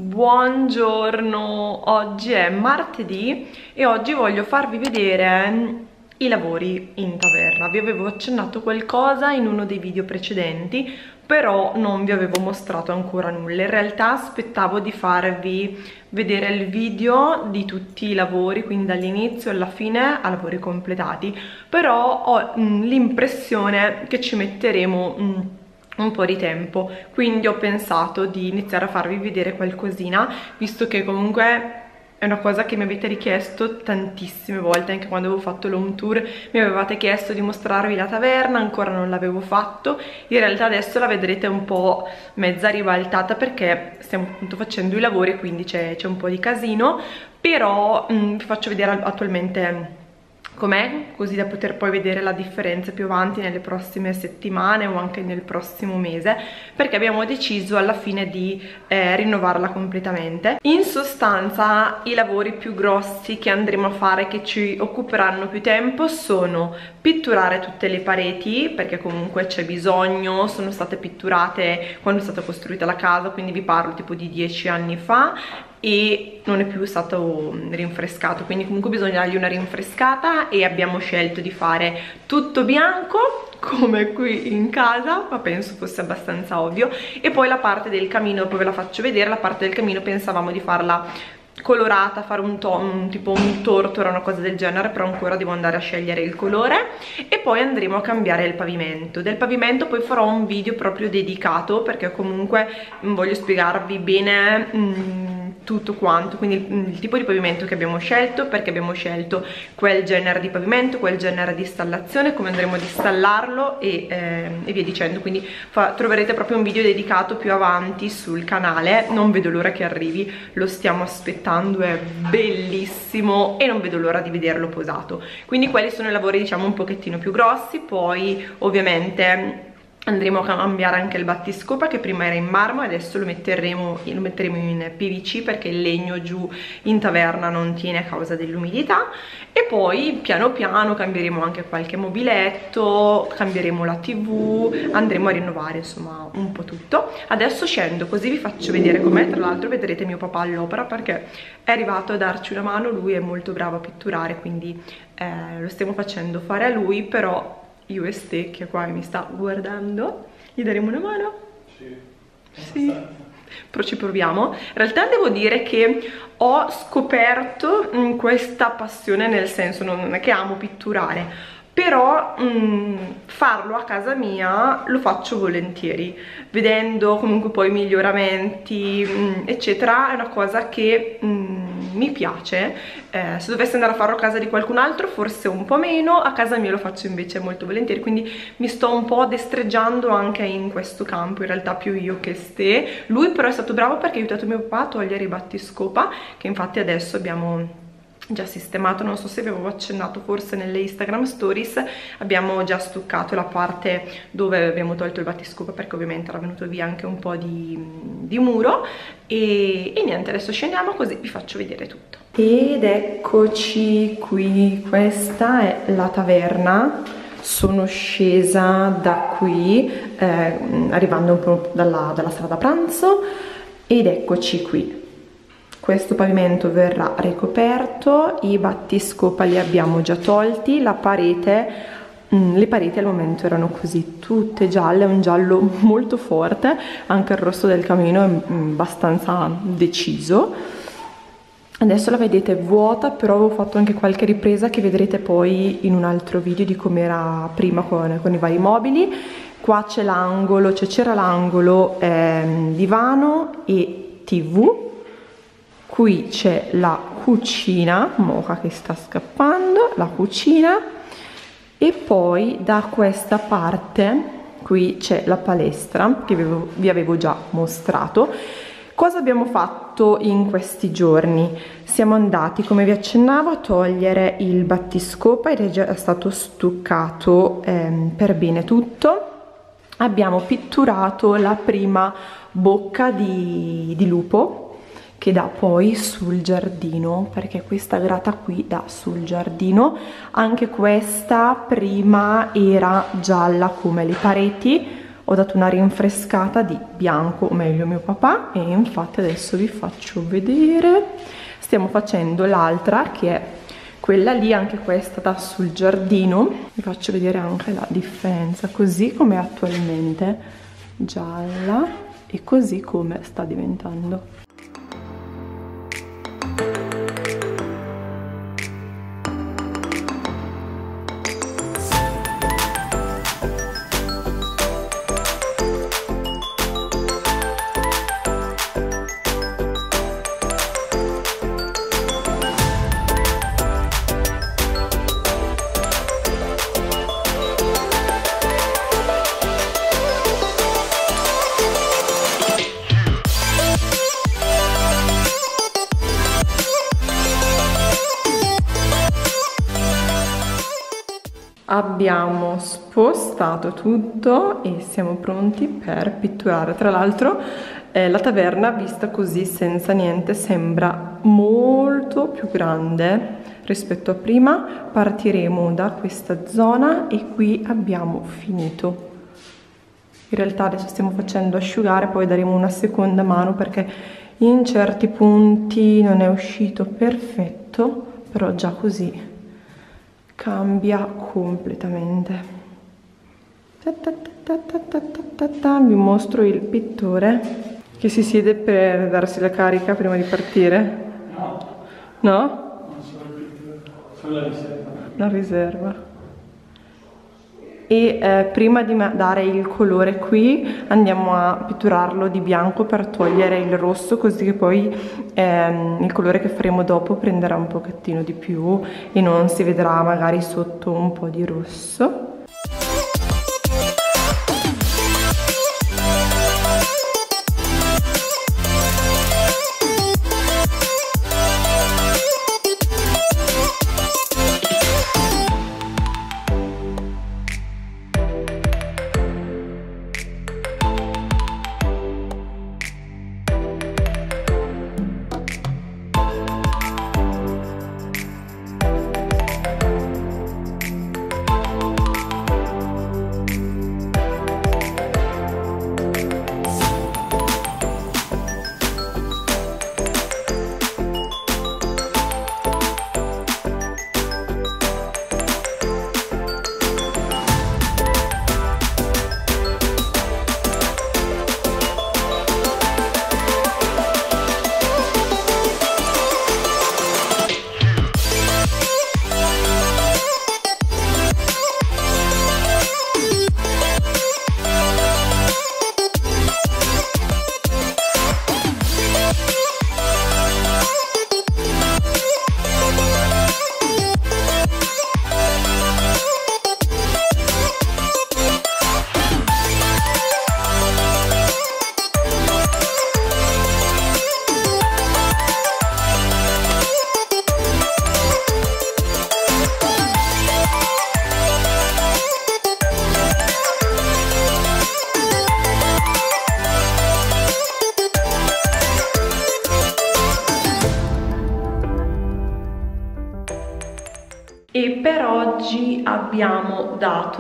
Buongiorno, oggi è martedì e oggi voglio farvi vedere i lavori in taverna. Vi avevo accennato qualcosa in uno dei video precedenti, però non vi avevo mostrato ancora nulla. In realtà aspettavo di farvi vedere il video di tutti i lavori, quindi dall'inizio alla fine a lavori completati, però ho l'impressione che ci metteremo un po' di tempo, quindi ho pensato di iniziare a farvi vedere qualcosina, visto che comunque è una cosa che mi avete richiesto tantissime volte. Anche quando avevo fatto l'home tour mi avevate chiesto di mostrarvi la taverna, ancora non l'avevo fatto. In realtà adesso la vedrete un po' mezza ribaltata perché stiamo appunto facendo i lavori, quindi c'è un po' di casino, però vi faccio vedere attualmente com'è, così da poter poi vedere la differenza più avanti nelle prossime settimane o anche nel prossimo mese, perché abbiamo deciso alla fine di rinnovarla completamente. In sostanza i lavori più grossi che andremo a fare, che ci occuperanno più tempo, sono pitturare tutte le pareti, perché comunque c'è bisogno, sono state pitturate quando è stata costruita la casa, quindi vi parlo tipo di 10 anni fa, e non è più stato rinfrescato, quindi comunque bisogna dargli una rinfrescata, e abbiamo scelto di fare tutto bianco come qui in casa, ma penso fosse abbastanza ovvio. E poi la parte del camino, dopo ve la faccio vedere. La parte del camino pensavamo di farla colorata, fare tipo un torto, era una cosa del genere, però ancora devo andare a scegliere il colore. E poi andremo a cambiare il pavimento. Del pavimento poi farò un video proprio dedicato, perché comunque voglio spiegarvi bene tutto quanto, quindi il tipo di pavimento che abbiamo scelto, perché abbiamo scelto quel genere di pavimento, quel genere di installazione, come andremo ad installarlo e via dicendo. Quindi troverete proprio un video dedicato più avanti sul canale. Non vedo l'ora che arrivi, lo stiamo aspettando, è bellissimo e non vedo l'ora di vederlo posato. Quindi quelli sono i lavori, diciamo, un pochettino più grossi. Poi ovviamente andremo a cambiare anche il battiscopa, che prima era in marmo e adesso lo metteremo in PVC, perché il legno giù in taverna non tiene a causa dell'umidità. E poi piano piano cambieremo anche qualche mobiletto, cambieremo la TV, andremo a rinnovare insomma un po' tutto. Adesso scendo così vi faccio vedere com'è. Tra l'altro vedrete mio papà all'opera, perché è arrivato a darci una mano. Lui è molto bravo a pitturare, quindi lo stiamo facendo fare a lui, però io e Ste, che qua mi sta guardando, gli daremo una mano? Sì. Però ci proviamo. In realtà devo dire che ho scoperto questa passione, nel senso, non è che amo pitturare, però farlo a casa mia lo faccio volentieri, vedendo comunque poi i miglioramenti eccetera. È una cosa che mi piace. Se dovessi andare a farlo a casa di qualcun altro forse un po' meno, a casa mia lo faccio invece molto volentieri, quindi mi sto un po' destreggiando anche in questo campo, in realtà più io che Ste. Lui però è stato bravo perché ha aiutato mio papà a togliere i battiscopa, che infatti adesso abbiamo già sistemato. Non so se vi avevo accennato forse nelle Instagram stories, abbiamo già stuccato la parte dove abbiamo tolto il battiscopa, perché ovviamente era venuto via anche un po' di muro. E niente, adesso scendiamo così vi faccio vedere tutto. Ed eccoci qui, questa è la taverna. Sono scesa da qui arrivando un po' dalla strada pranzo, ed eccoci qui. Questo pavimento verrà ricoperto, i battiscopa li abbiamo già tolti, la parete, le pareti al momento erano così tutte gialle, un giallo molto forte, anche il rosso del camino è abbastanza deciso. Adesso la vedete vuota, però avevo fatto anche qualche ripresa che vedrete poi in un altro video di come era prima con i vari mobili. Qua c'è l'angolo, cioè c'era l'angolo divano e TV. Qui c'è la cucina, Mocha che sta scappando, la cucina, e poi da questa parte qui c'è la palestra che vi avevo già mostrato. Cosa abbiamo fatto in questi giorni? Siamo andati, come vi accennavo, a togliere il battiscopa ed è già stato stuccato per bene tutto. Abbiamo pitturato la prima bocca di lupo che dà poi sul giardino, perché questa grata qui dà sul giardino. Anche questa prima era gialla come le pareti, ho dato una rinfrescata di bianco, o meglio mio papà, e infatti adesso vi faccio vedere. Stiamo facendo l'altra, che è quella lì, anche questa da sul giardino. Vi faccio vedere anche la differenza, così come attualmente gialla e così come sta diventando. Abbiamo spostato tutto e siamo pronti per pitturare. Tra l'altro la taverna vista così senza niente sembra molto più grande rispetto a prima. Partiremo da questa zona e qui abbiamo finito. In realtà adesso stiamo facendo asciugare, poi daremo una seconda mano perché in certi punti non è uscito perfetto, però già così cambia completamente. Vi mostro il pittore che si siede per darsi la carica prima di partire. No? No? Non solo il pittore, solo la riserva. La riserva. E prima di dare il colore qui andiamo a pitturarlo di bianco per togliere il rosso, così che poi il colore che faremo dopo prenderà un pochettino di più e non si vedrà magari sotto un po' di rosso. E per oggi abbiamo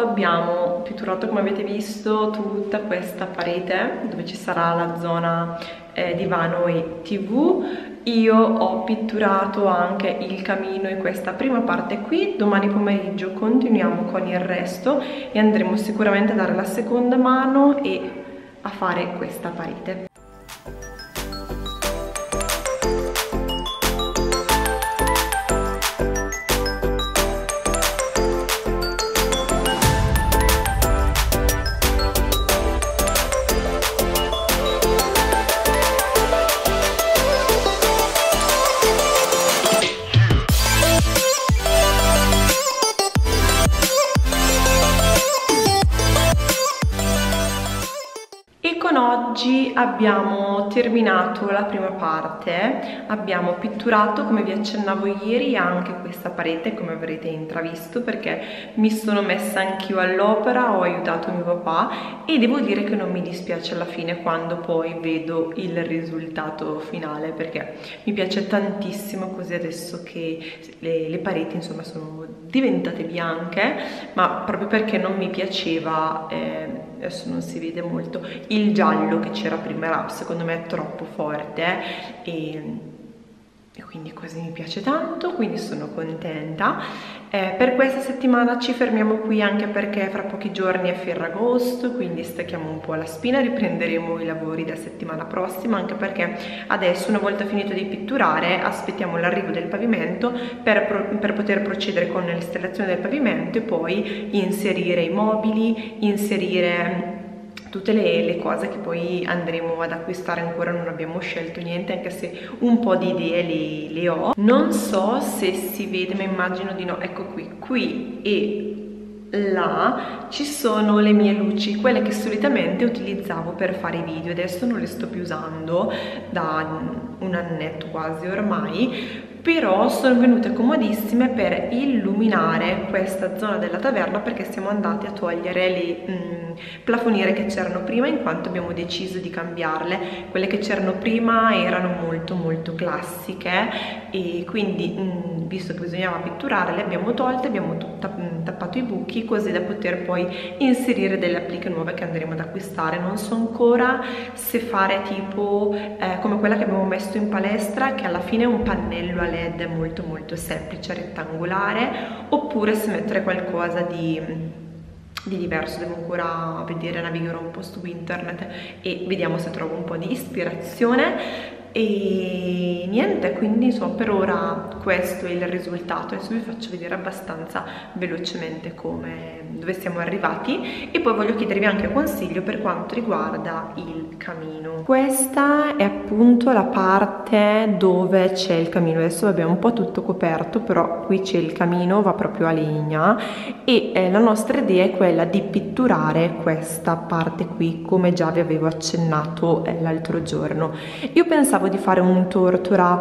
pitturato, come avete visto, tutta questa parete dove ci sarà la zona divano e TV. Io ho pitturato anche il camino e questa prima parte qui. Domani pomeriggio continuiamo con il resto e andremo sicuramente a dare la seconda mano e a fare questa parete. Oggi abbiamo terminato la prima parte, abbiamo pitturato, come vi accennavo ieri, anche questa parete, come avrete intravisto, perché mi sono messa anch'io all'opera, ho aiutato mio papà e devo dire che non mi dispiace alla fine quando poi vedo il risultato finale, perché mi piace tantissimo così adesso che le pareti insomma sono diventate bianche, ma proprio perché non mi piaceva adesso non si vede molto, il giallo che c'era prima era secondo me troppo forte e quindi così mi piace tanto, quindi sono contenta. Per questa settimana ci fermiamo qui, anche perché fra pochi giorni è Ferragosto, quindi stacchiamo un po' la spina, riprenderemo i lavori da settimana prossima, anche perché adesso, una volta finito di pitturare, aspettiamo l'arrivo del pavimento per poter procedere con l'installazione del pavimento e poi inserire i mobili, inserire tutte le cose che poi andremo ad acquistare. Ancora non abbiamo scelto niente, anche se un po' di idee le ho. Non so se si vede, ma immagino di no. Ecco qui e là ci sono le mie luci, quelle che solitamente utilizzavo per fare i video. Adesso non le sto più usando da un annetto quasi ormai, però sono venute comodissime per illuminare questa zona della taverna, perché siamo andati a togliere le plafoniere che c'erano prima, in quanto abbiamo deciso di cambiarle. Quelle che c'erano prima erano molto classiche e quindi visto che bisognava pitturare, le abbiamo tolte, abbiamo tappato i buchi, così da poter poi inserire delle appliche nuove che andremo ad acquistare. Non so ancora se fare tipo come quella che abbiamo messo in palestra, che alla fine è un pannello a LED molto semplice, rettangolare, oppure se mettere qualcosa di diverso. Devo ancora vedere, navigherò un po' su internet e vediamo se trovo un po' di ispirazione. E niente, quindi insomma per ora questo è il risultato. Adesso vi faccio vedere abbastanza velocemente dove siamo arrivati, e poi voglio chiedervi anche consiglio per quanto riguarda il camino. Questa è appunto la parte dove c'è il camino. Adesso abbiamo un po' tutto coperto, però qui c'è il camino, va proprio a legna, e la nostra idea è quella di pitturare questa parte qui, come già vi avevo accennato l'altro giorno. Io pensavo di fare un tortora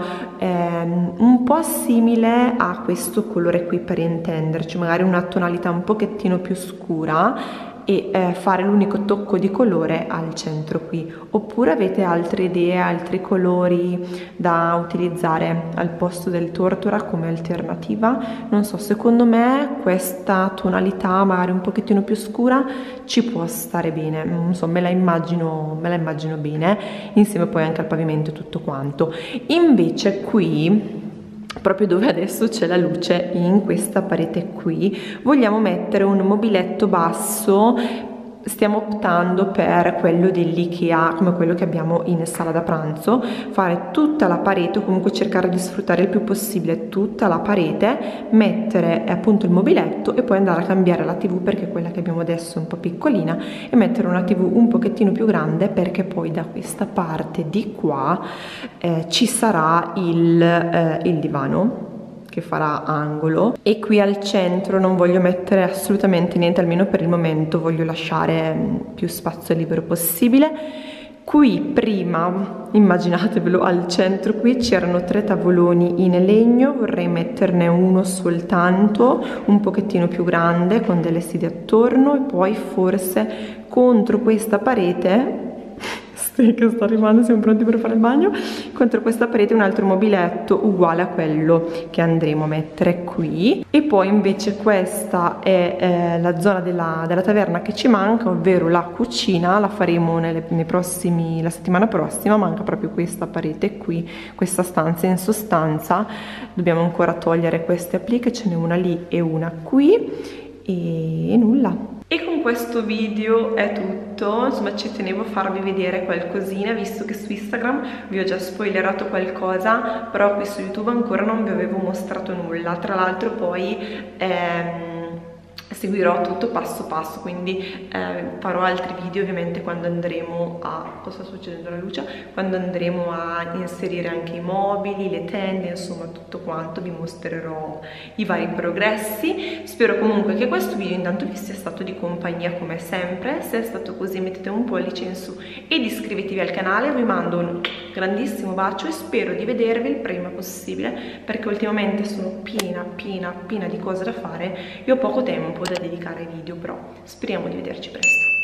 un po' simile a questo colore qui, per intenderci, magari una tonalità un pochettino più scura, e fare l'unico tocco di colore al centro qui. Oppure avete altre idee, altri colori da utilizzare al posto del tortora come alternativa? Non so, secondo me questa tonalità magari un pochettino più scura ci può stare bene, non so, me la immagino bene, insieme poi anche al pavimento e tutto quanto. Invece qui, proprio dove adesso c'è la luce, in questa parete qui, vogliamo mettere un mobiletto basso. Stiamo optando per quello dell'IKEA, come quello che abbiamo in sala da pranzo, fare tutta la parete, o comunque cercare di sfruttare il più possibile tutta la parete, mettere appunto il mobiletto e poi andare a cambiare la TV, perché quella che abbiamo adesso è un po' piccolina, e mettere una TV un pochettino più grande, perché poi da questa parte di qua ci sarà il divano che farà angolo, e qui al centro non voglio mettere assolutamente niente, almeno per il momento voglio lasciare più spazio libero possibile. Qui prima, immaginatevelo, al centro qui c'erano 3 tavoloni in legno, vorrei metterne uno soltanto, un pochettino più grande, con delle sedie attorno, e poi forse contro questa parete che sta arrivando, siamo pronti per fare il bagno, contro questa parete un altro mobiletto uguale a quello che andremo a mettere qui. E poi invece questa è la zona della taverna che ci manca, ovvero la cucina. La faremo la settimana prossima. Manca proprio questa parete qui, questa stanza. In sostanza dobbiamo ancora togliere queste appliche, ce n'è una lì e una qui, e nulla. E con questo video è tutto, insomma ci tenevo a farvi vedere qualcosina, visto che su Instagram vi ho già spoilerato qualcosa, però qui su YouTube ancora non vi avevo mostrato nulla. Tra l'altro poi seguirò tutto passo passo, quindi farò altri video ovviamente quando andremo a... cosa sta succedendo alla luce? Quando andremo a inserire anche i mobili, le tende, insomma tutto quanto, vi mostrerò i vari progressi. Spero comunque che questo video intanto vi sia stato di compagnia come sempre. Se è stato così mettete un pollice in su ed iscrivetevi al canale. Vi mando un grandissimo bacio e spero di vedervi il prima possibile, perché ultimamente sono piena di cose da fare e ho poco tempo da dedicare ai video, però speriamo di vederci presto.